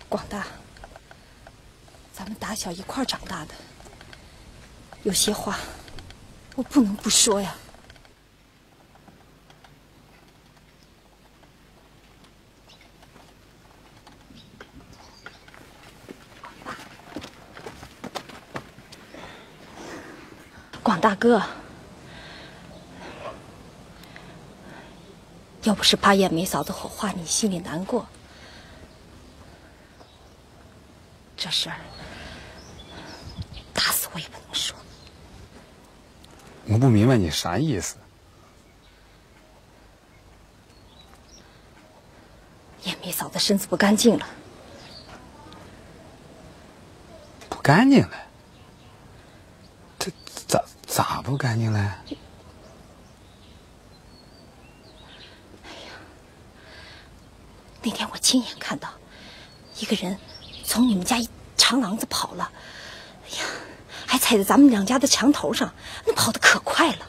广大，咱们打小一块长大的，有些话我不能不说呀。广大哥，要不是怕燕梅嫂子火化你心里难过，这事儿打死我也不能说。 我不明白你啥意思。 燕梅嫂子身子不干净了。 不干净了？这咋不干净了？ 那天我亲眼看到，一个人从你们家一长廊子跑了，哎呀，还踩在咱们两家的墙头上，那跑得可快了。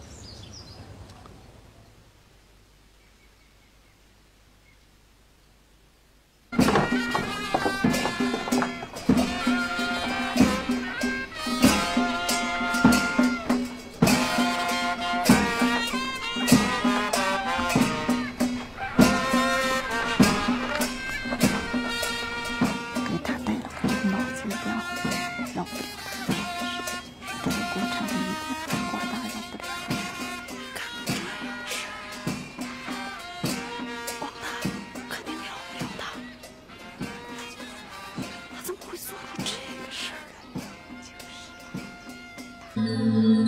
做出这个事儿来。